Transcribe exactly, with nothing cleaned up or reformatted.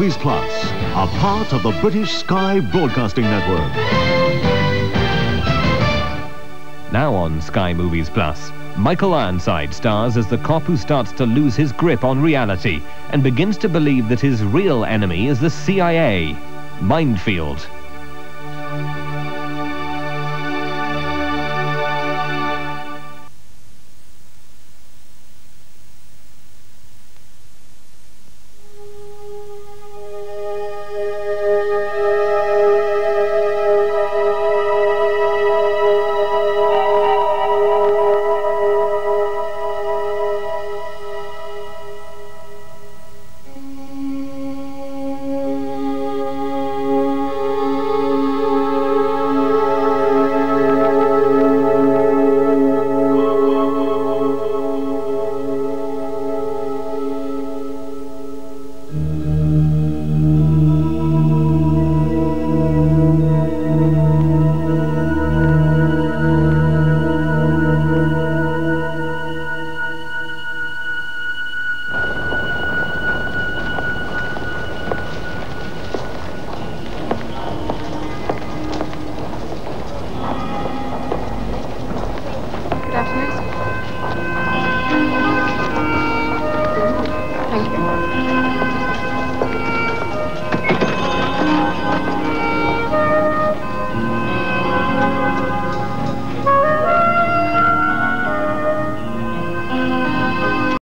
Movies Plus, a part of the British Sky Broadcasting Network. Now on Sky Movies Plus, Michael Ironside stars as the cop who starts to lose his grip on reality and begins to believe that his real enemy is the C I A. Minefield.